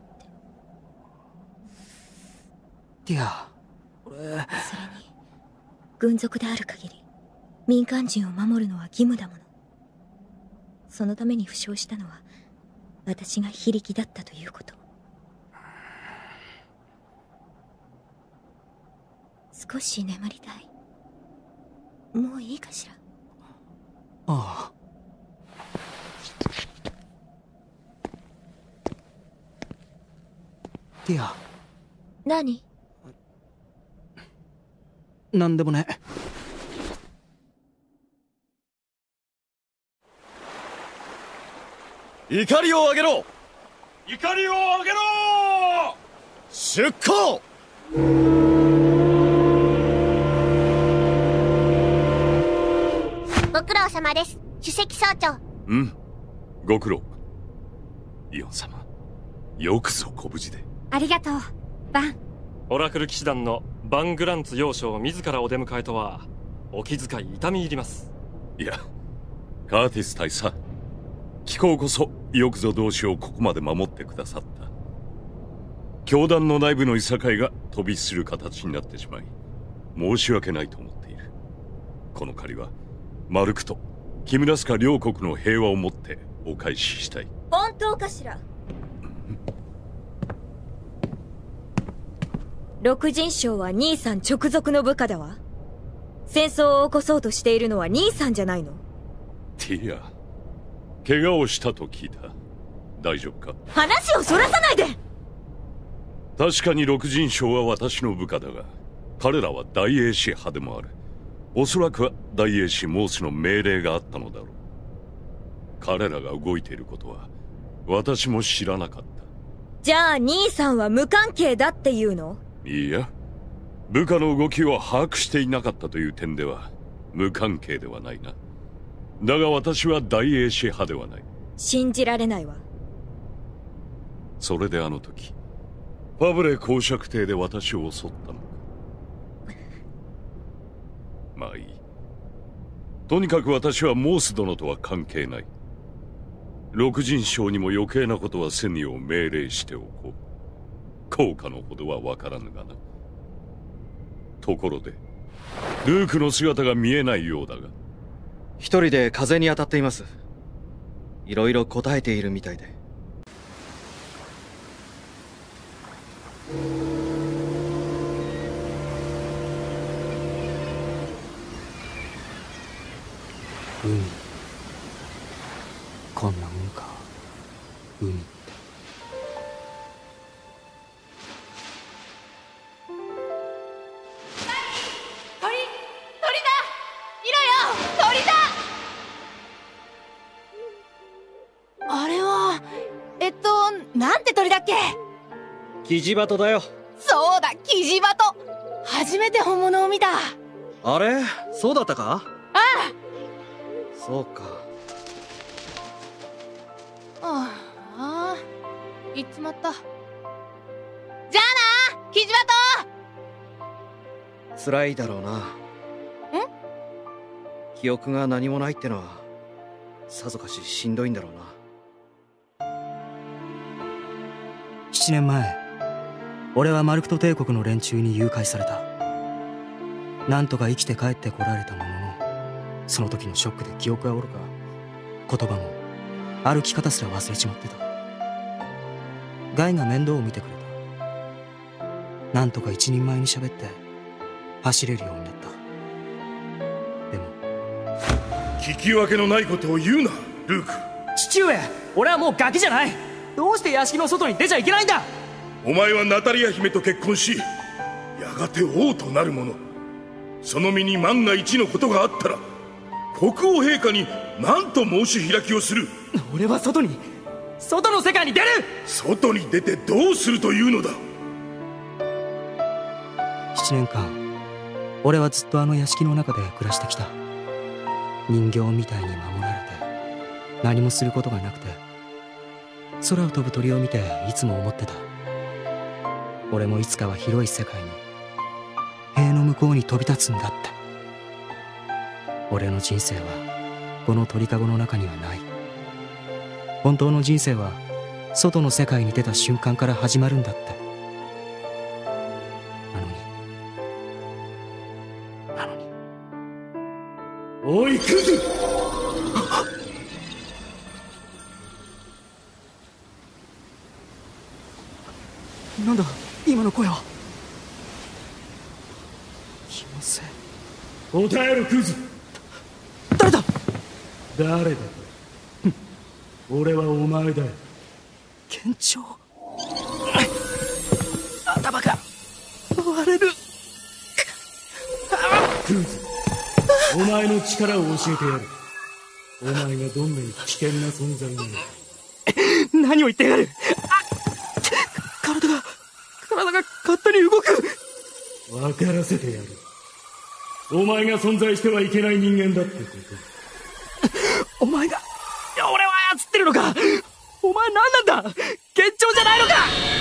ティア、俺。 それに軍属である限り民間人を守るのは義務だもの。そのために負傷したのは私が非力だったということ。少し眠りたい。もういいかしら。 ああ。ティア。 何？ なんでもね。 怒りを上げろ！ 怒りを上げろ！ 出航！ ご苦労様です、首席総長。 うん、ご苦労。イオン様、よくぞご無事で。 ありがとう、バン。 オラクル騎士団のバン・グランツ幼将自らお出迎えとはお気遣い痛み入ります。 いや、カーティス大佐、貴公こそよくぞ同志をここまで守ってくださった。教団の内部のいさかいが飛び火する形になってしまい申し訳ないと思っている。この借りはマルクとキムラスカ両国の平和をもってお返ししたい。 本当かしら？六人将は兄さん直属の部下だわ。戦争を起こそうとしているのは兄さんじゃないの？ ティア、怪我をしたと聞いた。大丈夫か？ 話をそらさないで！ 確かに六人将は私の部下だが、彼らは大英士派でもある。おそらくは大英士モースの命令があったのだろう。彼らが動いていることは私も知らなかった。 じゃあ兄さんは無関係だっていうの？ いいや、部下の動きを把握していなかったという点では無関係ではないな。だが私は大英士派ではない。 信じられないわ。 それであの時ファブレ公爵邸で私を襲ったのか。まあいい。とにかく私はモース殿とは関係ない。六人将にも余計なことはせぬよう命令しておこう。効果のほどはわからぬがな。ところでルークの姿が見えないようだが。 一人で風に当たっています。いろいろ答えているみたいで。 海、こんなもんか、海って。 鳥だ！見ろよ！鳥だ！あれはなんて鳥だっけ？ キジバトだよ。 そうだ、キジバト！初めて本物を見た。 あれ、そうだったか？ ああ！ そうか。 ああ、行っちまった。じゃあな、キジバト！ 辛いだろうな。記憶が何もないってのはさぞかししんどいんだろうな。 7年前俺はマルクト帝国の連中に誘拐された。なんとか生きて帰ってこられたものの、その時のショックで記憶はおろか、言葉も歩き方すら忘れちまってた。ガイが面倒を見てくれた。なんとか一人前に喋って走れるようになった。でも聞き分けのないことを言うな、ルーク。 父上、俺はもうガキじゃない。どうして屋敷の外に出ちゃいけないんだ。 お前はナタリア姫と結婚し、やがて王となる者。その身に万が一のことがあったら、国王陛下に何と申し開きをする。 俺は外の世界に出る。 外に出てどうするというのだ。 7年間俺はずっとあの屋敷の中で暮らしてきた。人形みたいに守られて何もすることがなくて、空を飛ぶ鳥を見ていつも思ってた。俺もいつかは広い世界に、塀の向こうに飛び立つんだって。俺の人生はこの鳥かごの中にはない。本当の人生は外の世界に出た瞬間から始まるんだって。なのにおいクズ！ なんだ今の声は。気のせい。 答えろクズ。 誰だ。 誰だ。俺はお前だよ。 県庁。頭が割れる。 クズ、お前の力を教えてやる。お前がどんなに危険な存在なのか。 何を言ってやがる。体が勝手に動く。 分からせてやる。お前が存在してはいけない人間だってこと。 お前が俺を操ってるのか。お前何なんだ。幻聴じゃないのか。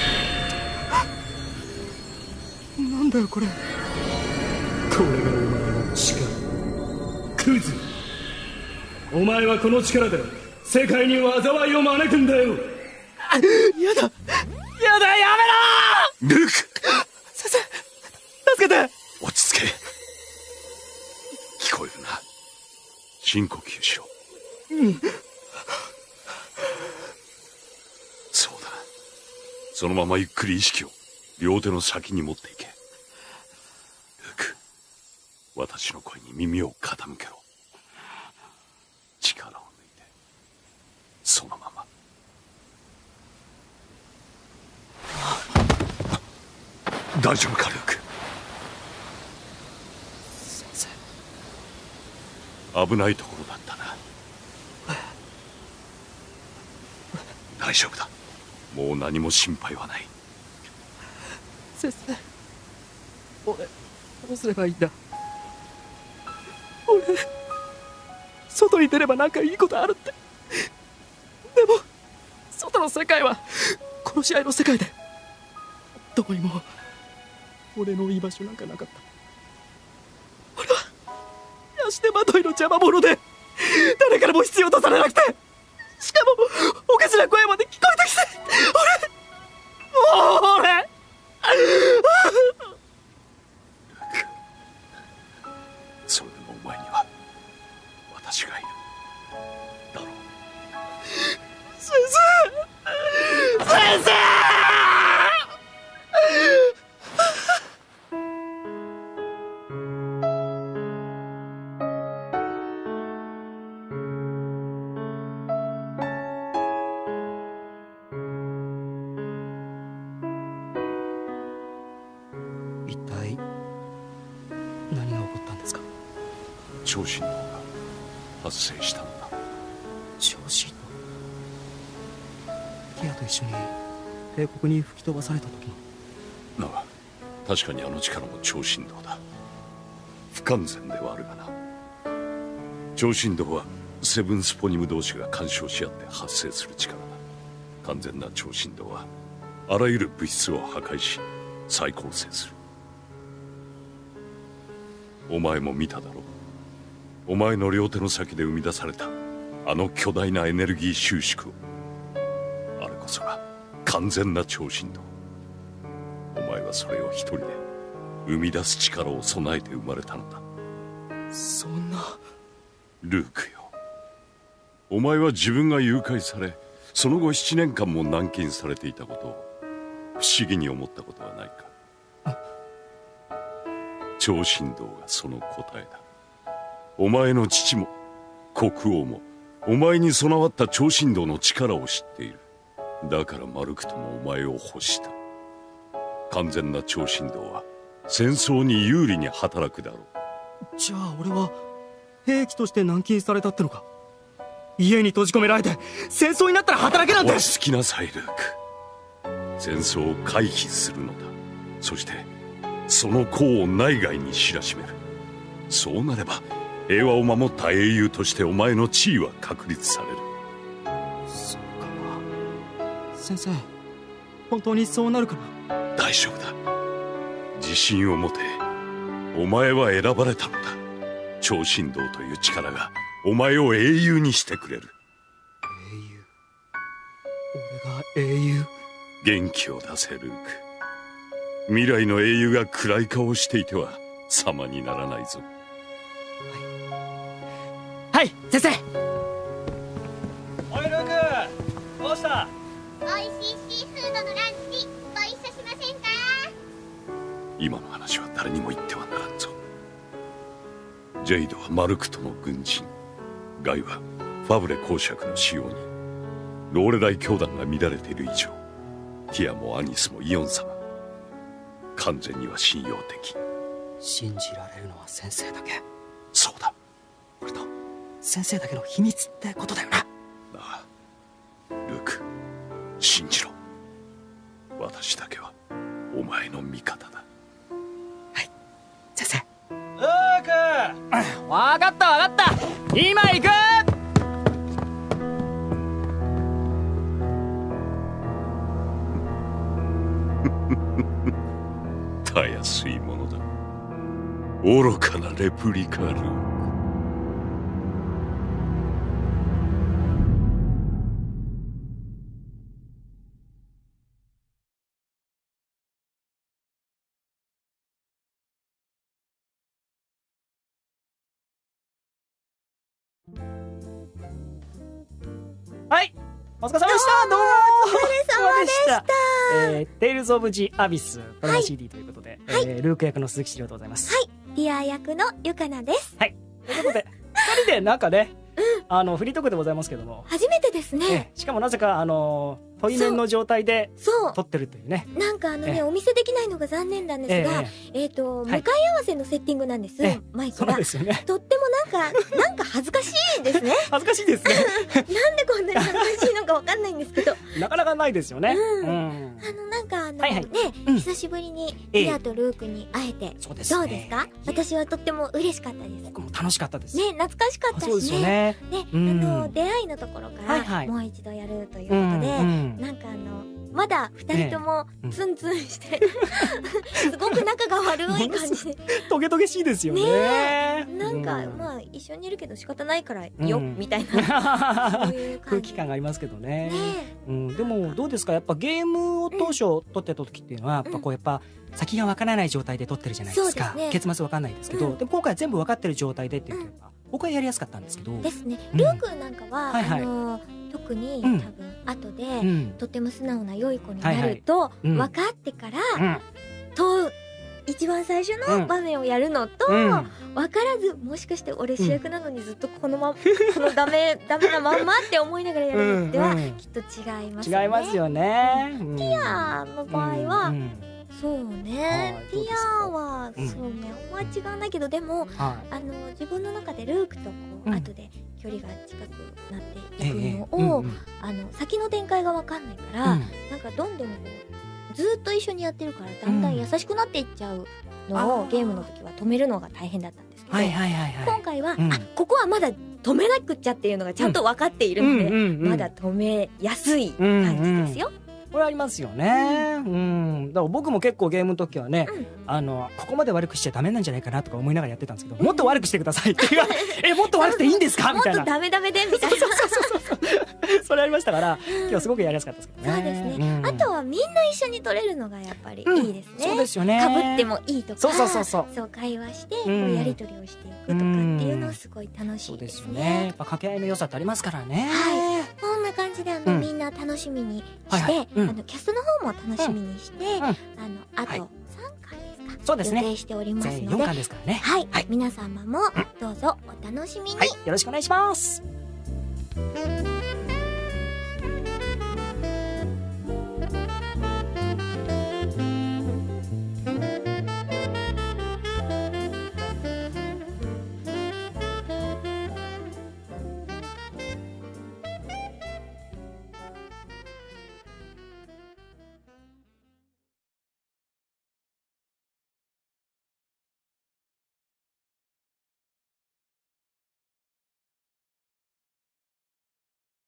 なんだよこれ。 これがお前の力。クズ、お前はこの力で世界に災いを招くんだよ。 やだやめろ。 ルーク先生助けて。 落ち着け。聞こえるな。深呼吸しろ。そうだ、そのままゆっくり意識を両手の先に持っていけ。ルーク、私の声に耳を傾けろ。力を抜いてそのまま。大丈夫かルーク。 先生、危ないところだったな。大丈夫だ、もう何も心配はない。 先生、俺どうすればいいんだ。俺外に出ればなんかいいことあるって。でも外の世界は殺し合いの世界で、どこにも俺の居場所なんかなかった。俺はヤシテマトイの邪魔者で、誰からも必要とされなくて、しかもおかしな声まで聞こえてきて、俺それでもお前には私がいるだろう。 先生一体何が起こったんですか。 超振動が発生したんだ。 超振動。ティアと一緒に帝国に吹き飛ばされた時の。 なあ、確かにあの力も超振動だ。不完全ではあるがな。超振動はセブンスポニム同士が干渉し合って発生する力だ。完全な超振動はあらゆる物質を破壊し再構成する。お前も見ただろう。お前の両手の先で生み出されたあの巨大なエネルギー収縮を。あれこそが完全な超振動。お前はそれを一人で生み出す力を備えて生まれたのだ。 そんな。 ルークよ、お前は自分が誘拐され、その後7年間も軟禁されていたことを不思議に思ったことはないか。超神道がその答えだ。お前の父も国王もお前に備わった超神道の力を知っている。だからマルクともお前を欲した。完全な超神道は戦争に有利に働くだろう。 じゃあ俺は兵器として軟禁されたってのか。家に閉じ込められて戦争になったら働けなんて。 落ち着きなさいルーク。戦争を回避するのだ。そしてその功を内外に知らしめる。そうなれば平和を守った英雄としてお前の地位は確立される。 そうかな。先生、本当にそうなるかな。 大丈夫だ。自信を持て。お前は選ばれたのだ。超神道という力がお前を英雄にしてくれる。 俺が英雄？ 元気を出せルーク。未来の英雄が暗い顔をしていては様にならないぞ。 はい、先生。 おいルーク、どうした？ 美味しいシーフードのランチご一緒しませんか？ 今の話は誰にも言ってはならんぞ。ジェイドはマルクとの軍人、ガイはファブレ公爵の使用に、ローレライ教団が乱れている以上、ティアもアニスもイオン様、完全には信用的。 信じられるのは先生だけ。 そうだ。 俺と先生だけの秘密ってことだよな。 なあルーク、信じろ。私だけはお前の味方だ。 はい、先生。 ルーク、 わかったわかった、今行く。 たやすいものだ。愚かなレプリカルーク。 はい、お疲れ様でした。どうもお疲れ様でした。 テイルズ・オブ・ジ・アビスドラマ CD ということで、ルーク役の鈴木史郎でございます。 はい、ディア役のゆかなです。 はい、ということで2人でなんかね、フリートークでございますけども、 初めてですね。 しかもなぜか対面の状態で撮ってるというね。 なんかお見せできないのが残念なんですが、向かい合わせのセッティングなんです、マイクが。 そうですよね。 とってもなんか恥ずかしいですね。 恥ずかしいですね。 なんでこんなに恥ずかしいのかわかんないんですけど。 なかなかないですよね。 なんか久しぶりにティアとルークに会えて、どうですか？私はとっても嬉しかったです。 僕も楽しかったです。 ね、懐かしかったしね。出会いのところからもう一度やるということで、なんかまだ2人ともツンツンしてすごく仲が悪い感じでトゲトゲしいですよね。 なんかまあ一緒にいるけど仕方ないからよみたいな空気感がありますけどね。でもどうですか、やっぱゲームを当初撮ってた時っていうのはやっぱ先がわからない状態で撮ってるじゃないですか。結末わかんないですけど、でも今回は全部わかってる状態でっていうか僕はやりやすかったんですけどですね。ルークなんかは特に多分後でとても素直な良い子になると分かってから一番最初の場面をやるのと分からず、もしかして俺主役なのにずっとこのダメなまんまって思いながらやるのではきっと違いますね。 違いますよね。 ティアの場合はそうね、ティアはそうね、あんま違わないけど、でも自分の中でルークと後で距離が近くなっていくのを先の展開が分かんないから、なんかどんどんずっと一緒にやってるからだんだん優しくなっていっちゃうのをゲームの時は止めるのが大変だったんですけど、今回はここはまだ止めなくっちゃっていうのがちゃんと分かっているので、まだ止めやすい感じですよ。 これありますよね。だから僕も結構ゲームの時はね、ここまで悪くしちゃダメなんじゃないかなとか思いながらやってたんですけど、もっと悪くしてくださいっていうもっと悪くていいんですかみたいな。 もっとダメダメでみたいな。 それありましたから、今日すごくやりやすかったですけどね。 そうですね。あとはみんな一緒に撮れるのがやっぱりいいですね。 そうですよね。 かぶってもいいとか、 そう会話してこうやり取りをしていくとかっていうのはすごい楽しいですね。そうですよね。 やっぱ掛け合いの良さってありますからね。 はい。こんな感じでみんな楽しみにして、キャストの方も楽しみにして、あと3回ですか。 そうですね。 予定しておりますので、 4巻ですからね。 はい。皆様もどうぞお楽しみに。 よろしくお願いします。